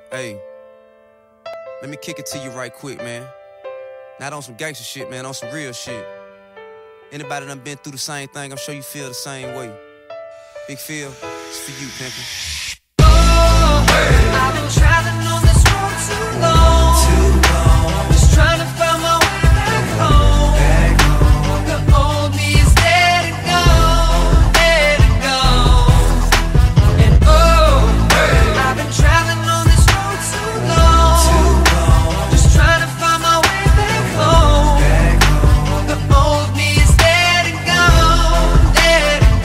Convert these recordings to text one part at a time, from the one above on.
Hey, let me kick it to you right quick, man. Not on some gangsta shit, man, on some real shit. Anybody done been through the same thing, I'm sure you feel the same way. Big Phil, it's for you, pimpin'. I've been traveling on this road too long. Just trying to find my way back home. The old me is dead and gone, dead and gone. And I've been traveling on this road too long. Just trying to find my way back home. The old me is dead and gone, dead and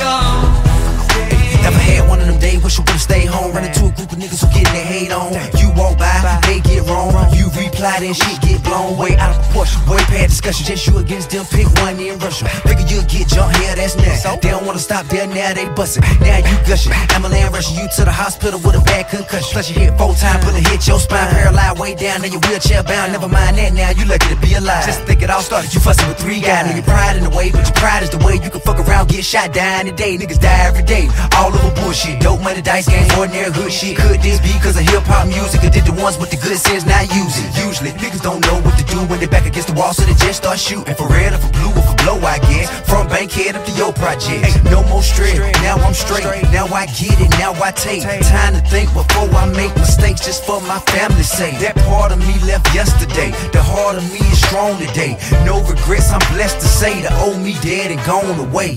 gone. Never had one of them days, wish you would've stayed home. Running to a group of niggas who getting their hate on. You walk by, they get wrong. You reply, then shit get blown way out of proportion. Way past discussion, just you against them, pick one in Russia. Figure you'll get jumped here, that's next. They don't wanna stop there, now they bustin'. Now you gushing. Ambulance rushing you to the hospital with a bad concussion. Plus you hit 4 times, put a hit your spine, paralyzed way down, now you wheelchair bound. Never mind that now, you lucky to be alive. Just think it all started, you fussing with 3 guys. Now your pride in the way, but your pride is the way you can fuck around, get shot, die in the day. Niggas die every day, all over bullshit. Dope money, dice game, ordinary hood shit. Could this be cause of hip-hop music? Or did the ones with the good sense not use it? Usually, niggas don't know what to do when they back against the wall, so they just start shooting. For red or for blue or for blow, I guess. From Bankhead up to your project. No more stress, now I'm straight. Now I get it, now I take time to think before I make mistakes, just for my family's sake. That part of me left yesterday, the heart of me is strong today. No regrets, I'm blessed to say the old me dead and gone away.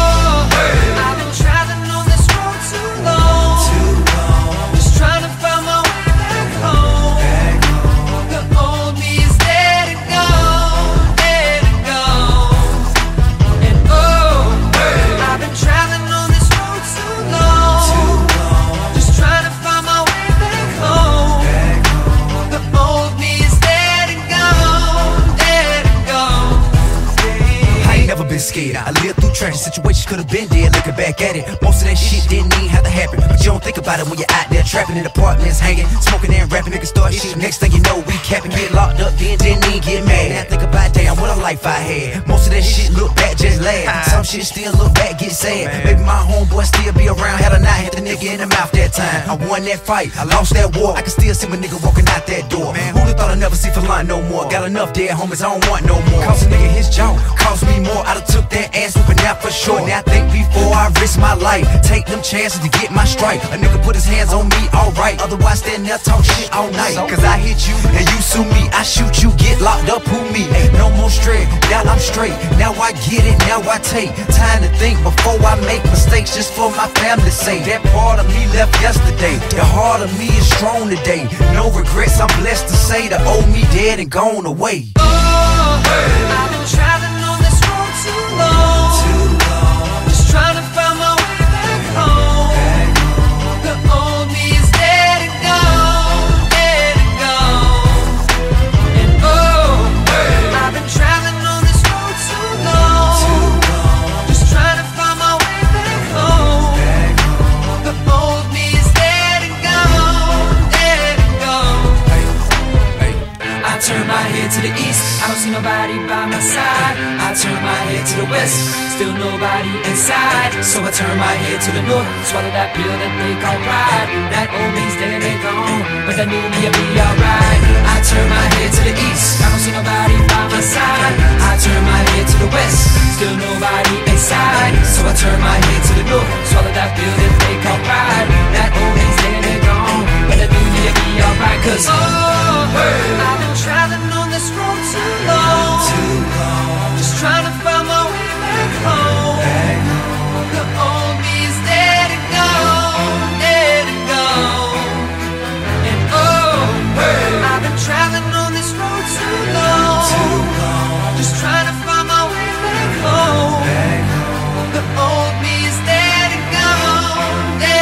I've been traveling on this road too long. Just trying to find my way back home. The old me is dead and gone, dead and gone. And I've been traveling on this road too long. Just trying to find my way back home. The old me is dead and gone, dead and gone. I ain't never been scared. I lived through tragic situations, could've been dead. Looking back at it, most of that shit didn't even have to happen. But you don't think about it when you're out there trapping in apartments, hanging, smoking and rapping. Niggas start shit. Next thing you know, we capping, get locked up, then didn't even get mad. Now I think about damn what a life I had. Most of that shit look back, just laugh. Some shit still look back, get sad. Maybe my homeboy still be around. Had I not hit the nigga in the mouth that time, I won that fight, I lost that war. I can still see my nigga walking out that door. Who'da thought I'd never see for line no more? Got enough dead homies, I don't want no more. Cost a nigga his jaw, cost me more. I done took that ass whooping out for sure. Now I think before I risk my life, take them chances to get my strike. A nigga put his hands on me, alright. Otherwise stand there talk shit all night. Cause I hit you and you sue me, I shoot you, get locked up, who me? No more stress, now I'm straight. Now I get it, now I take time to think before I make mistakes, just for my family's sake. That part of me left yesterday, the heart of me is strong today. No regrets, I'm blessed to say the old me dead and gone away. I've been traveling on this road too long. Just trying to find my way back home. The old me is dead and gone, dead and gone. And I've been traveling on this road too long. Just trying to find my way back home. The old me is dead and gone, dead and gone. I turn my head to the east, I don't see nobody by my side. I turn my head to the west, still nobody inside. So I turn my head to the north, swallow that pill that they call pride. That old me's dead and gone, but that new me'll be alright. I turn my head to the east, I don't see nobody by my side. I turn my head to the west, still nobody inside. So I turn my head to the north, swallow that pill that they call pride. That old me's dead and gone, but that new me'll be alright. Cause I've been traveling on this road too long. Just trying to find my way back home. The old me is dead and gone, dead and gone. And I've been traveling on this road too long. Just trying to find my way back home. The old me is dead and gone, dead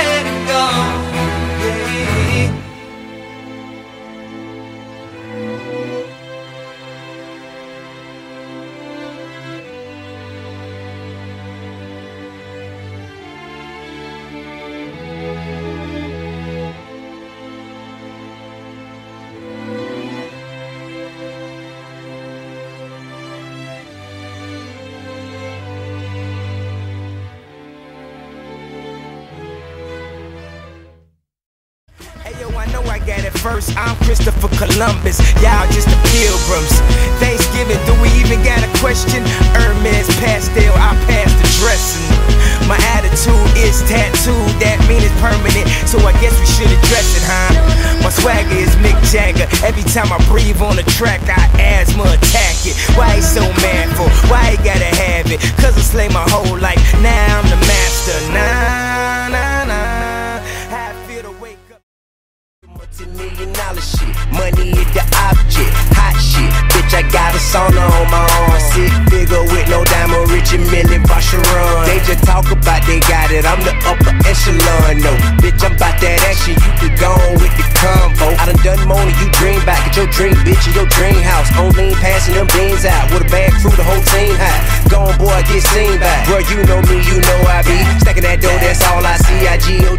Look at it first, I'm Christopher Columbus, y'all just the pilgrims. Thanksgiving, do we even got a question? Hermes pastel, I pass the dressing. My attitude is tattooed, that mean it's permanent, so I guess we should address it, huh? My swagger is Mick Jagger, every time I breathe on the track, I asthma attack it. Why he so manful? Why he gotta have it? Cause I slay my whole life, now I'm the master. Nah, nah, nah. How I feel to wake up. Multi-million-dollar shit, money is the object, hot shit. Bitch, I got a sauna on my arm, sick figure with no diamond, Richie Millie, Vacheron. They just talk about they got it, I'm the upper echelon. No, bitch, I'm about that action, you can go on with the combo. I done more than you dream back, get your dream bitch in your dream house. On lean, passing them beans out, with a bag crew, the whole team high. Go on, boy, get seen back. Bro, you know me, you know I be stacking that dough, that's all I see. I G-O